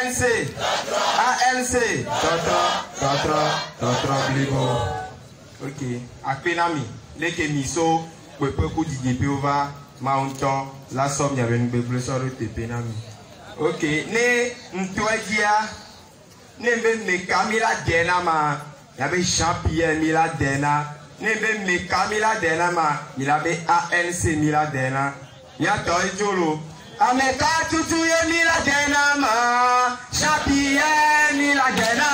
ANC. ANC. Toto, blibo. Ok. Akpenami. Leke miso. Pepe kou di Jehovah. Maunton. La somme y'avait une bébé sur le tépenami. Ok. Ne mtouedia. Ne me Camila Dena ma. Y'avait Jean-Pierre Mila Dena. Ne me Camila Dena ma. Il avait ANC Mila Dena. Y'a toi Jolo. Ameka tutu ye Mila Dena ma. Jean-Pierre Mila Dena.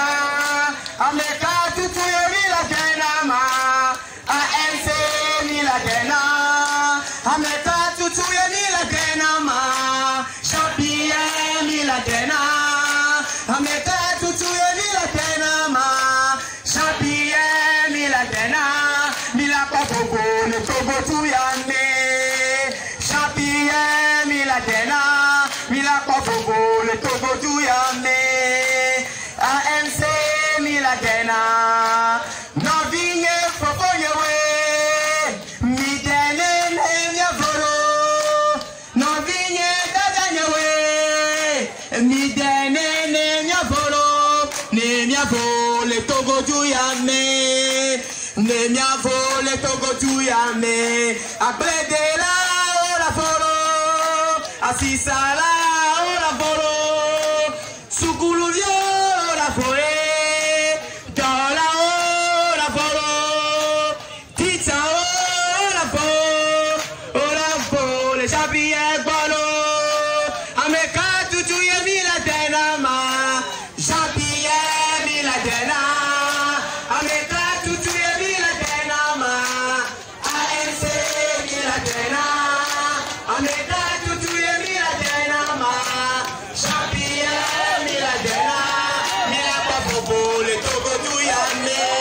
Ameka tutu ye Mila Dena ma. ANC Mila Dena. Ameka tutu ye Mila Dena ma. Jean-Pierre Mila Dena. Ameka tutu ye Mila Dena ma. Jean-Pierre Mila Dena. Mila Papogo le Togo tu yane. Jean-Pierre Mila Dena. Mila Papogo le Togo tu yane. ANC Mila Dena. No vigne fofonye we. Mi dene nemya voro. No vigne dadanye we. Mi dene nemya voro. Nemya vo le Togo tu yane. Nemya vo le Togo tu yane. Après de la ora foro. Asisala ora foro. Sukuluvio ora foro. Dola ora foro. Tita ora foro. Ora foro. Le Jean-Pierre Bolo. Ameka tutu ye Mila Dena ma. Jean-Pierre Mila Dena. Ameka tutu ye Mila Dena ma. ANC Mila Dena. Ameka tutu ye Mila Dena ma. Jean-Pierre Mila Dena. Mila Papogo le Togo tu yane.